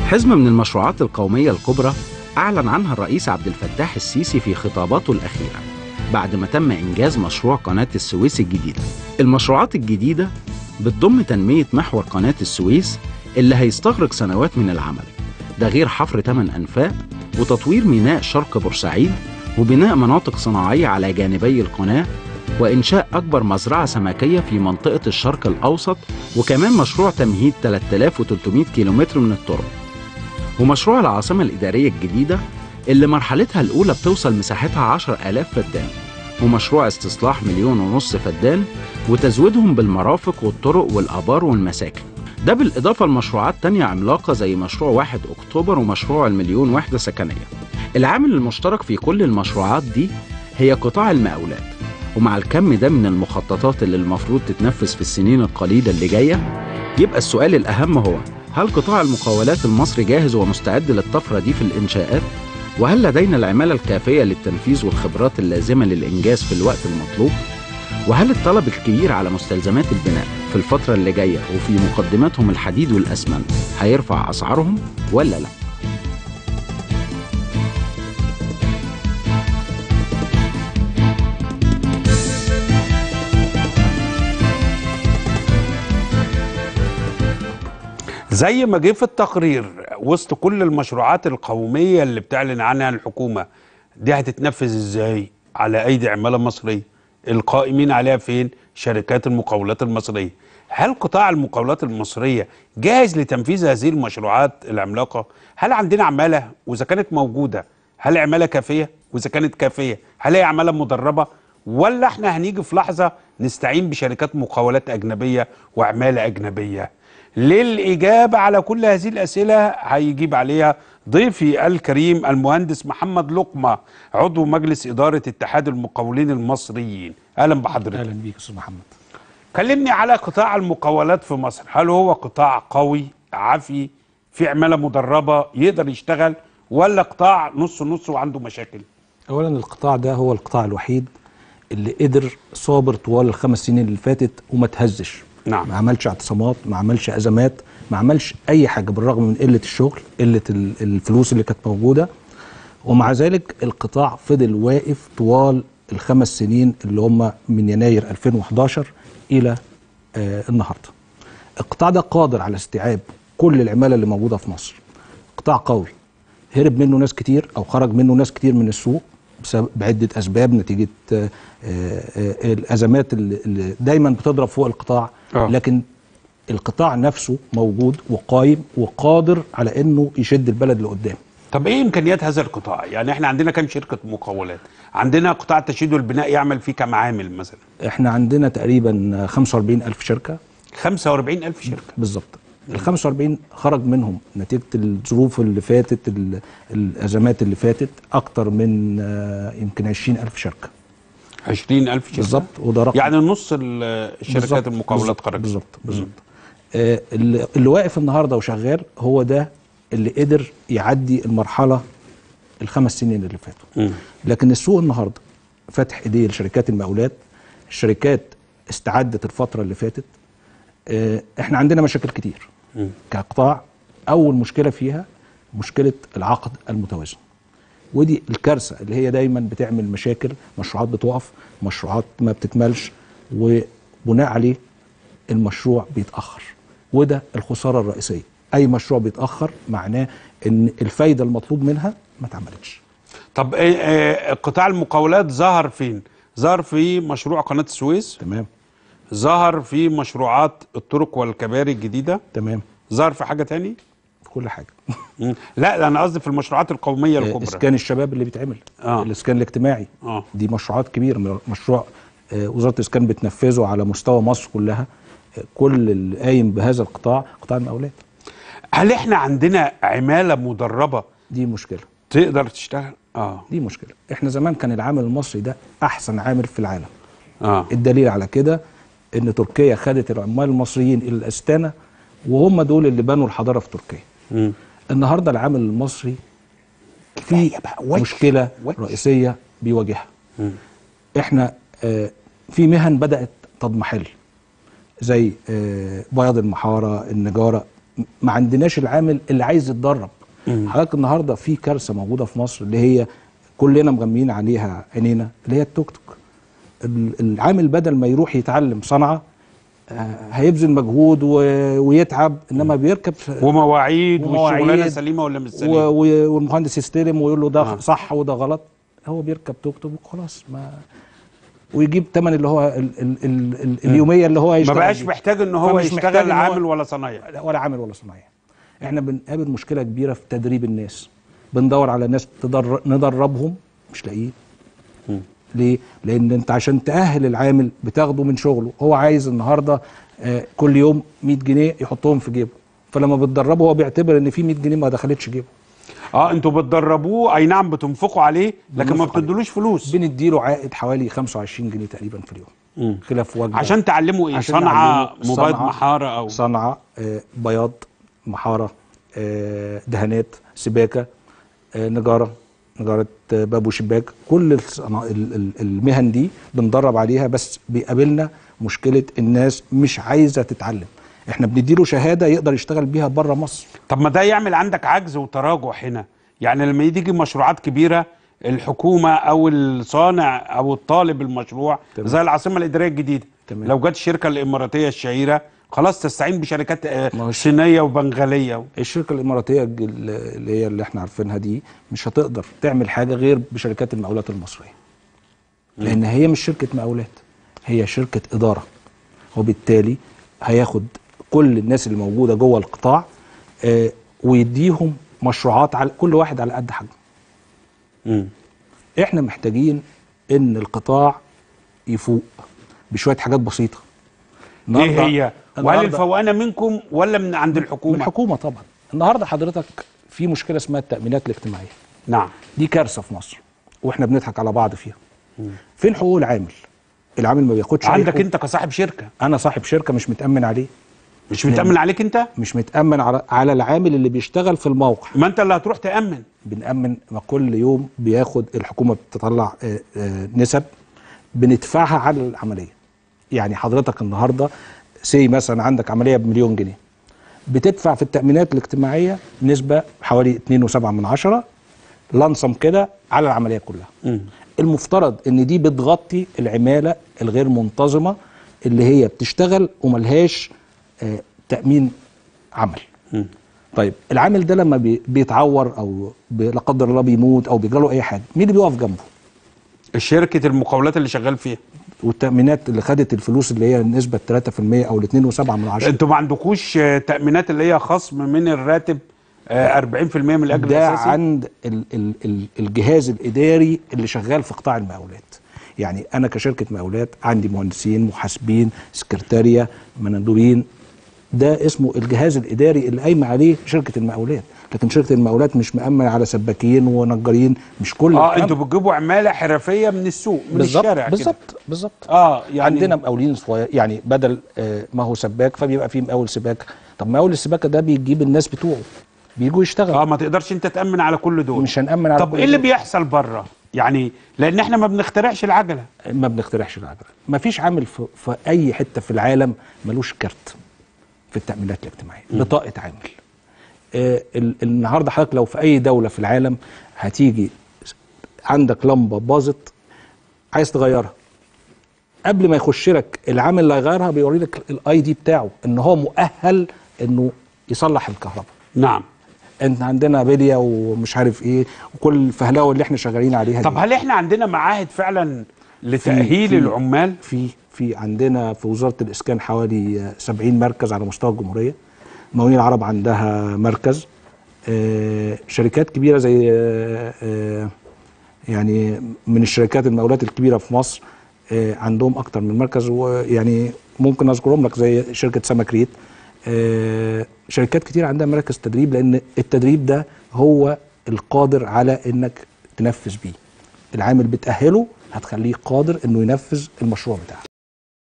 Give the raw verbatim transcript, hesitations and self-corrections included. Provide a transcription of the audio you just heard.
حزمة من المشروعات القومية الكبرى أعلن عنها الرئيس عبد الفتاح السيسي في خطاباته الأخيرة بعد ما تم إنجاز مشروع قناة السويس الجديدة. المشروعات الجديدة بتضم تنمية محور قناة السويس اللي هيستغرق سنوات من العمل، ده غير حفر ثمان أنفاق وتطوير ميناء شرق بورسعيد وبناء مناطق صناعية على جانبي القناة وإنشاء أكبر مزرعة سمكية في منطقة الشرق الأوسط، وكمان مشروع تمهيد ثلاثة آلاف وثلاثمائة كيلومتر من الطرق، ومشروع العاصمة الإدارية الجديدة اللي مرحلتها الأولى بتوصل مساحتها عشرة آلاف فدان، ومشروع استصلاح مليون ونص فدان وتزويدهم بالمرافق والطرق والآبار والمساكن، ده بالإضافة لمشروعات تانية عملاقة زي مشروع واحد أكتوبر ومشروع المليون وحدة سكنية. العامل المشترك في كل المشروعات دي هي قطاع المقاولات، ومع الكم ده من المخططات اللي المفروض تتنفذ في السنين القليلة اللي جاية، يبقى السؤال الأهم هو: هل قطاع المقاولات المصري جاهز ومستعد للطفرة دي في الإنشاءات؟ وهل لدينا العمالة الكافية للتنفيذ والخبرات اللازمة للإنجاز في الوقت المطلوب؟ وهل الطلب الكبير على مستلزمات البناء في الفترة اللي جاية وفي مقدمتهم الحديد والأسمنت هيرفع أسعارهم ولا لا؟ زي ما جه في التقرير وسط كل المشروعات القومية اللي بتعلن عنها الحكومة، دي هتتنفذ ازاي على ايدي عمالة مصرية؟ القائمين عليها فين؟ شركات المقاولات المصرية. هل قطاع المقاولات المصرية جاهز لتنفيذ هذه المشروعات العملاقة؟ هل عندنا عمالة؟ وإذا كانت موجودة هل عمالة كافية؟ وإذا كانت كافية هل هي عمالة مدربة؟ ولا احنا هنيجي في لحظة نستعين بشركات مقاولات أجنبية وعمالة أجنبية؟ للإجابة على كل هذه الأسئلة هيجيب عليها ضيفي الكريم المهندس محمد لقمة، عضو مجلس إدارة اتحاد المقاولين المصريين. أهلا بحضرتك. أهلا بيك أستاذ محمد. كلمني على قطاع المقاولات في مصر، هل هو قطاع قوي عافي في عمالة مدربة يقدر يشتغل، ولا قطاع نص نص وعنده مشاكل؟ أولا القطاع ده هو القطاع الوحيد اللي قدر صابر طوال الخمس سنين اللي فاتت وما تهزش. نعم. ما عملش اعتصامات، ما عملش ازمات، ما عملش اي حاجه بالرغم من قله الشغل، قله الفلوس اللي كانت موجوده، ومع ذلك القطاع فضل واقف طوال الخمس سنين اللي هم من يناير ألفين وحداشر الى آه النهارده. القطاع ده قادر على استيعاب كل العماله اللي موجوده في مصر. قطاع قوي هرب منه ناس كتير او خرج منه ناس كتير من السوق بسبب بعده اسباب نتيجه آه آه الازمات اللي دايما بتضرب فوق القطاع. أوه. لكن القطاع نفسه موجود وقايم وقادر على انه يشد البلد لقدام. طب ايه امكانيات هذا القطاع؟ يعني احنا عندنا كم شركه مقاولات؟ عندنا قطاع التشييد والبناء يعمل فيه كم عامل مثلا؟ احنا عندنا تقريبا خمسة وأربعين ألف شركه. خمسة وأربعين ألف شركه بالظبط. ال خمسة وأربعين خرج منهم نتيجه الظروف اللي فاتت، الازمات اللي فاتت، اكتر من يمكن عشرين ألف شركه. عشرين ألف شركه بالظبط، وده رقم يعني نص الشركات المقاولات خرجت. بالظبط بالظبط. آه اللي, اللي واقف النهارده وشغال هو ده اللي قدر يعدي المرحله الخمس سنين اللي فاتوا. لكن السوق النهارده فاتح ايديه لشركات المقاولات. الشركات استعدت الفتره اللي فاتت. آه احنا عندنا مشاكل كتير م. كقطاع. اول مشكله فيها مشكله العقد المتوازن، ودي الكارثه اللي هي دايما بتعمل مشاكل، مشروعات بتقف، مشروعات ما بتكملش، وبناء عليه المشروع بيتاخر، وده الخساره الرئيسيه. اي مشروع بيتاخر معناه ان الفايده المطلوب منها ما اتعملتش. طب ايه ايه قطاع المقاولات ظهر فين؟ ظهر في مشروع قناه السويس. تمام. ظهر في مشروعات الطرق والكباري الجديده. تمام. ظهر في حاجه تاني؟ في كل حاجه. لا انا قصدي في المشروعات القوميه الكبرى. اسكان الشباب اللي بيتعمل، آه. الاسكان الاجتماعي، آه. دي مشروعات كبيره. مشروع آه وزاره الاسكان بتنفذه على مستوى مصر كلها. آه كل اللي قايم بهذا القطاع قطاع المقاولات. هل احنا عندنا عماله مدربه؟ دي مشكله. تقدر تشتغل؟ اه دي مشكله. احنا زمان كان العامل المصري ده احسن عامل في العالم. اه الدليل على كده ان تركيا خدت العمال المصريين الى الاستانه، وهم دول اللي بنوا الحضاره في تركيا. م. النهارده العامل المصري في مشكله رئيسيه بيواجهها. م. احنا آه في مهن بدات تضمحل زي آه بياض المحاره، النجاره، ما عندناش العامل اللي عايز يتدرب. حضرتك النهارده في كارثه موجوده في مصر اللي هي كلنا مغميين عليها عينينا، اللي هي التوك توك. العامل بدل ما يروح يتعلم صنعه هيبذل مجهود ويتعب، انما بيركب ومواعيد والشغلانه سليمه ولا مش سليمه، والمهندس يستلم ويقول له ده آه. صح وده غلط، هو بيركب توك توك وخلاص، ما ويجيب ثمن اللي هو ال ال ال ال اليوميه اللي هو هيشتغل، ما بقاش محتاج ان هو يشتغل عامل ولا صنايعي ولا عامل ولا صنايعي. احنا بنقابل مشكله كبيره في تدريب الناس، بندور على ناس ندربهم مش لاقيين. ليه؟ لان انت عشان تأهل العامل بتاخده من شغله، هو عايز النهارده آه كل يوم مية جنيه يحطهم في جيبه، فلما بتدربه هو بيعتبر ان في مية جنيه ما دخلتش جيبه. اه انتوا بتدربوه، اي نعم بتنفقوا عليه لكن ما بتدلوش فلوس. بنديله عائد حوالي خمسة وعشرين جنيه تقريبا في اليوم. مم. خلاف وجبه عشان تعلمه ايه؟ صنعه، مبيض، محاره، او صنعه آه بياض، محاره، آه دهانات، سباكه، آه نجاره، نجارة باب وشباك، كل المهن دي بندرب عليها، بس بيقابلنا مشكلة الناس مش عايزة تتعلم. احنا بنديله شهادة يقدر يشتغل بيها بره مصر. طب ما ده يعمل عندك عجز وتراجع هنا، يعني لما يجي مشروعات كبيرة الحكومة او الصانع او الطالب المشروع تمام. زي العاصمة الإدارية الجديدة تمام. لو جت الشركة الإماراتية الشهيرة خلاص تستعين بشركات صينية وبنغالية. الشركة الإماراتية اللي هي اللي احنا عارفينها دي مش هتقدر تعمل حاجة غير بشركات المقاولات المصرية، لأن هي مش شركة مقاولات، هي شركة إدارة، وبالتالي هياخد كل الناس اللي موجودة جوه القطاع آه ويديهم مشروعات على كل واحد على قد حجمه. احنا محتاجين إن القطاع يفوق بشوية حاجات بسيطة. ايه هي؟ وهل الفوقانه منكم ولا من عند الحكومه؟ من الحكومه طبعا. النهارده حضرتك في مشكله اسمها التأمينات الاجتماعيه. نعم. دي كارثه في مصر واحنا بنضحك على بعض فيها. مم. فين حقوق العامل؟ العامل ما بياخدش عندك انت كصاحب شركه. انا صاحب شركه مش متأمن عليه. مش متأمن عليك انت؟ مش متأمن على على العامل اللي بيشتغل في الموقع. ما انت اللي هتروح تأمن. بنأمن، ما كل يوم بياخد الحكومه بتطلع آآ آآ نسب بندفعها على العمليه. يعني حضرتك النهارده سي مثلا عندك عمليه بمليون جنيه، بتدفع في التأمينات الاجتماعيه نسبه حوالي اتنين وسبعة من عشرة لنصم كده على العمليه كلها. م. المفترض ان دي بتغطي العماله الغير منتظمه اللي هي بتشتغل وملهاش آه تأمين عمل. م. طيب العامل ده لما بي بيتعور او لا قدر الله بيموت او بيجراله اي حاجه، مين اللي بيقف جنبه؟ الشركه المقاولات اللي شغال فيها، والتأمينات اللي خدت الفلوس اللي هي النسبة تلاتة في المية أو اتنين وسبعة من عشرة. انتوا ما عندكوش تأمينات اللي هي خصم من الراتب أربعين في المية من الأجر الأساسي؟ ده عند ال ال ال الجهاز الإداري اللي شغال في قطاع المقاولات. يعني أنا كشركة مقاولات عندي مهندسين، محاسبين، سكرتارية، مندوبين، ده اسمه الجهاز الإداري اللي قايمة عليه شركة المقاولات. لكن شركة المقاولات مش مأمن على سباكين ونجارين، مش كل اه انتوا بتجيبوا عماله حرفيه من السوق من بالزبط الشارع بالظبط بالظبط. اه يعني عندنا مقاولين صغير، يعني بدل آه ما هو سباك فبيبقى فيه مقاول سباكه. طب مقاول السباكه ده بيجيب الناس بتوعه بيجوا يشتغلوا. اه ما تقدرش انت تأمن على كل دول. مش هنأمن على طب كل ايه اللي دول. بيحصل بره؟ يعني لان احنا ما بنخترعش العجله. ما بنخترعش العجله. ما فيش عامل في, في اي حته في العالم ملوش كارت في التأمينات الاجتماعيه، بطاقه عامل. آه النهارده حضرتك لو في اي دوله في العالم هتيجي عندك لمبه باظت عايز تغيرها، قبل ما يخش لك العامل اللي هيغيرها بيوري لك الاي دي بتاعه ان هو مؤهل انه يصلح الكهرباء. نعم. انت عندنا بليه ومش عارف ايه وكل الفهلاوه اللي احنا شغالين عليها. طب دي. هل احنا عندنا معاهد فعلا لتأهيل في العمال؟ في في عندنا في وزاره الاسكان حوالي سبعين مركز على مستوى الجمهوريه. مقاولين العرب عندها مركز. آه شركات كبيره زي آه آه يعني من الشركات المقاولات الكبيره في مصر آه عندهم اكتر من مركز، ويعني ممكن اذكرهم لك زي شركه سمكريت. آه شركات كتير عندها مراكز تدريب، لان التدريب ده هو القادر على انك تنفذ بيه. العامل بتأهله هتخليه قادر انه ينفذ المشروع بتاعك.